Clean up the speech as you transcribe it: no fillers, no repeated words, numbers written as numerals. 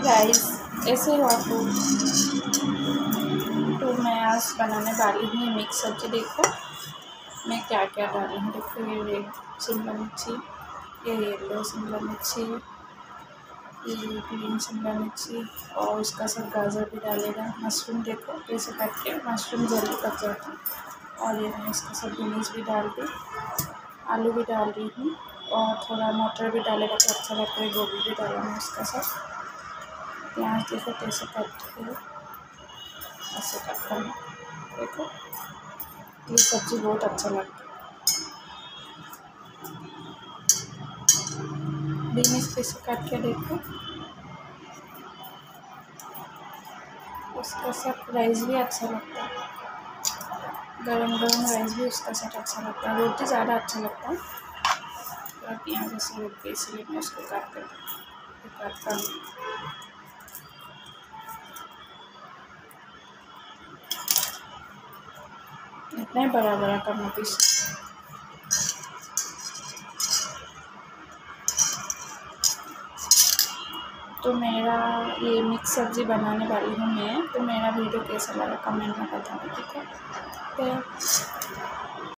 Guys, ऐसे हो आपको। तो मैं आज बनाने वाली हूँ मिक्स सब्जी। देखो मैं क्या क्या डाली हूँ। देखो ये रेड शिमला मिर्ची, ये येलो शिमला मिर्ची, ये ग्रीन शिमला मिर्ची और उसका सब गाजर भी डालेगा। मशरूम देखो कैसे काट के, मशरूम जल्दी कट जाता है। और ये मैं इसका सब बीन्स भी डाल दी, आलू भी डाल रही हूँ और थोड़ा मटर भी डालेगा तो अच्छा लगता है। गोभी भी डाला मैं उसका सब। प्याज देखो कैसे कट के, ऐसे कट करना। देखो ये सब्ज़ी बहुत अच्छा लगता है। बीन्स कैसे काट के देखो, उसका सब राइस भी अच्छा लगता है। गरम गरम राइस भी उसका साथ अच्छा लगता है। रोटी ज़्यादा अच्छा लगता है। और प्याज ऐसे रोक के इसलिए मैं उसको काटता हूँ। इतना ही बड़ा बड़ा करना पीस। तो मेरा ये मिक्स सब्ज़ी बनाने वाली हूँ मैं। तो मेरा वीडियो कैसा लगा कमेंट में बताना, ठीक है।